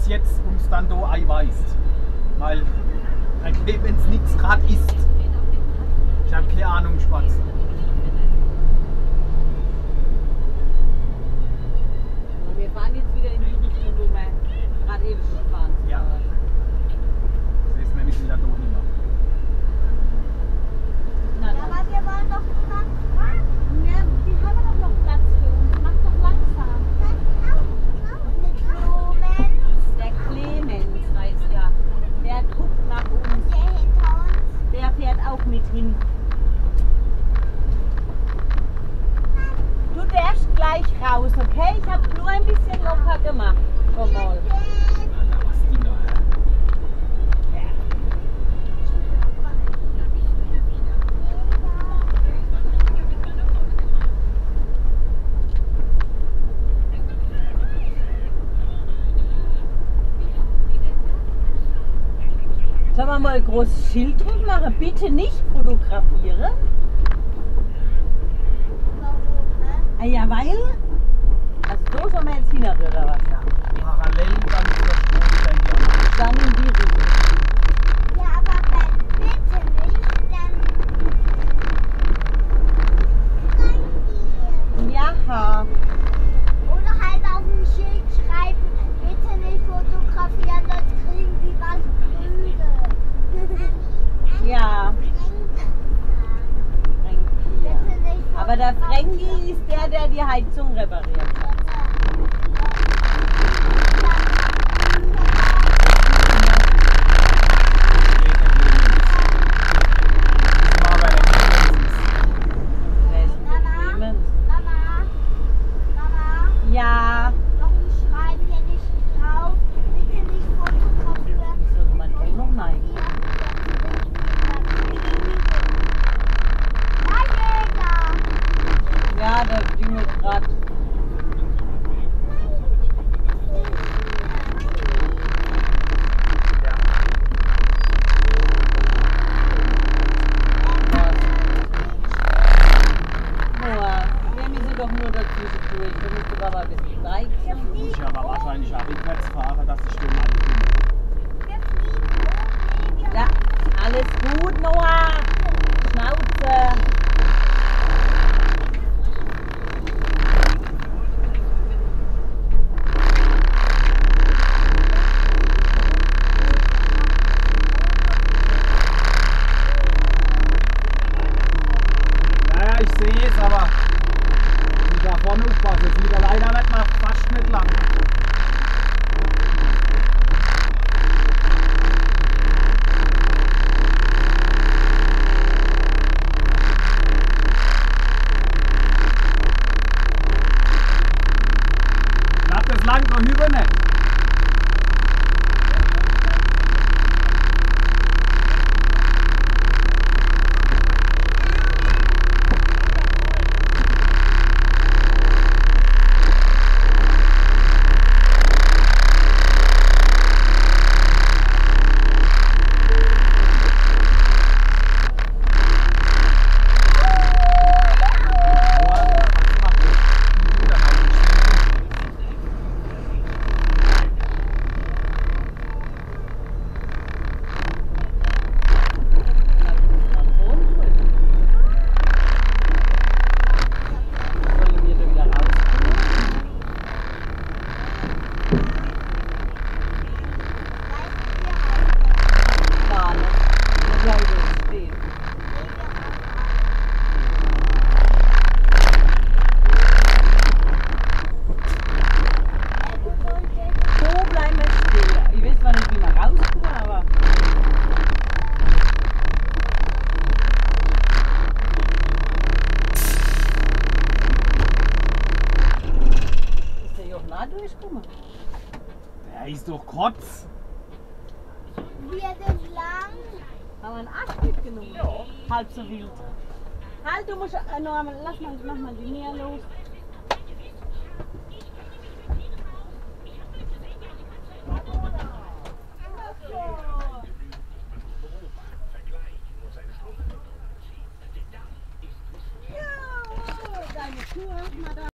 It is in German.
es jetzt uns dann da einweist. Weil wenn es nichts gerade ist. Ich habe keine Ahnung, Spatz. Wir fahren jetzt wieder in die Richtung, wo wir gerade eben gefahren sind. Ja. Das ist nämlich wieder da hinter. Na, Ja, dann. aber wir wollen doch niemand fragen. Ja, die haben doch noch Platz für uns. Mach doch langsam. Mit Blumen. Der Clemens heißt er. Der guckt nach uns. Und der hinter uns. Der fährt auch mit hin. Du darfst gleich raus, okay? Ich habe nur ein bisschen locker gemacht. Schon mal. Alter, was die da, ja. Sollen wir mal ein großes Schild drauf machen? Bitte nicht fotografieren. Warum, ne? Ah ja, weil? Also da sollen wir jetzt hin oder was? Parallel dann zur Strom, denke ich. Dann in die Richtung. Ja, aber wenn bitte nicht, dann reingehen. Ja. Oder halt auf dem Schild schreiben, bitte nicht fotografieren, sonst kriegen sie was Grünes. Ja. Frankie. Bitte nicht Aber der Frankie fotografieren. ist der die Heizung repariert hat. Wer ist denn der Clemens? Mama, Ja. warum schreiben wir nicht drauf, bitte nicht fotografieren? Wie soll man denn noch nein? Ja, der klingelt gerade. Wir müssen doch nur dazwischen durch. Wir müssen aber ein bisschen weit sein. Muss ich aber wahrscheinlich auch rückwärts fahren, dass ich den mal finde. Ja, alles gut, Noah. Schnauze. Ja, ich sehe es, aber ich muss da vorne aufpassen. Jetzt wieder leider wird man fast nicht lang. Klappt das lang noch über nicht? Sollen wir da wieder rauskommen? Gar nicht. Wir bleiben jetzt stehen. So bleiben wir stehen. Ich weiß zwar nicht, wie wir rauskommen, aber. Ist der Jochen auch durchgekommen? Der ist doch Kotz. Wir sind lang. Haben wir einen Ast mitgenommen? Ja. Halb so wild. Halt, du musst noch einmal, mach mal die Nähe los. Ja, deine Schuhe, Madame.